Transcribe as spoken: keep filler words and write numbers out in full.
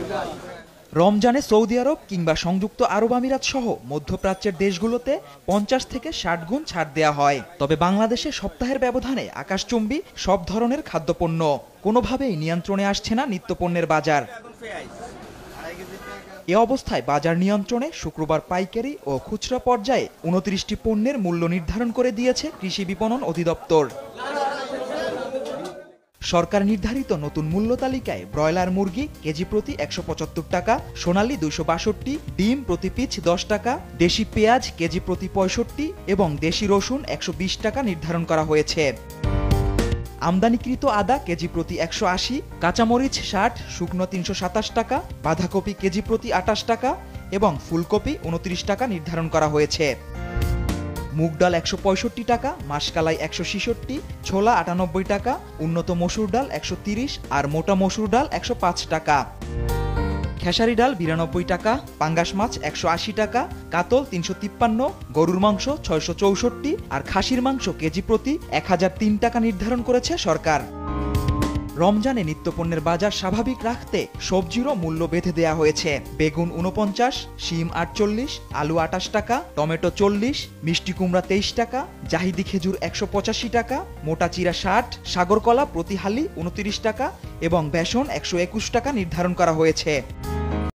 রমজানে সৌদি আরব কিংবা সংযুক্ত আরব আমিরাত সহ মধ্যপ্রাচ্যের দেশগুলোতে পঞ্চাশ থেকে ষাট গুণ ছাড় দেয়া হয়। তবে বাংলাদেশে সপ্তাহের ব্যবধানে আকাশচুম্বী সব ধরনের খাদ্যপণ্য। কোনোভাবেই নিয়ন্ত্রণে আসছে না নিত্যপণ্যের বাজার। এ অবস্থায় বাজার নিয়ন্ত্রণে শুক্রবার পাইকারি ও খুচরা পর্যায়ে উনত্রিশটি পণ্যের মূল্য নির্ধারণ করে দিয়েছে কৃষি বিপণন অধিদপ্তর। সরকার নির্ধারিত নতুন মূল্য তালিকায় ব্রয়লার মুরগি কেজি প্রতি একশো পঁচাত্তর টাকা, সোনালী দুইশো বাষট্টি, ডিম প্রতি পিস দশ টাকা, দেশি পেঁয়াজ কেজি প্রতি পঁয়ষট্টি এবং দেশি রসুন একশো বিশ টাকা নির্ধারণ করা হয়েছে। আমদানিকৃত আদা কেজি প্রতি একশো আশি, কাঁচামরিচ ষাট, শুকনো তিনশো সাতাশ টাকা, বাঁধাকপি কেজি প্রতি আটাশ টাকা এবং ফুলকপি উনত্রিশ টাকা নির্ধারণ করা হয়েছে। মুগ ডাল একশো পঁয়ষট্টি টাকা, মাসকালাই একশো ছেষট্টি, ছোলা আটানব্বই টাকা, উন্নত মসুর ডাল একশো তিরিশ আর মোটা মসুর ডাল একশো পাঁচ টাকা। খেসারি ডাল বিরানব্বই টাকা, পাঙ্গাস মাছ একশো আশি টাকা, কাতল তিনশো তিপ্পান্ন, গরুর মাংস ছয়শো চৌষট্টি আর খাসির মাংস কেজি প্রতি এক হাজার তিন টাকা নির্ধারণ করেছে সরকার। রমজানে নিত্যপণ্যের বাজার স্বাভাবিক রাখতে সবজিরও মূল্য বেঁধে দেয়া হয়েছে। বেগুন উনপঞ্চাশ, শিম আটচল্লিশ, আলু আটাশ টাকা, টমেটো চল্লিশ, মিষ্টি কুমড়া তেইশ টাকা, জাহিদি খেজুর একশো পঁচাশি টাকা, মোটা চিরা ষাট, সাগরকলা প্রতি হালি উনত্রিশ টাকা এবং বেসন একশো একুশ টাকা নির্ধারণ করা হয়েছে।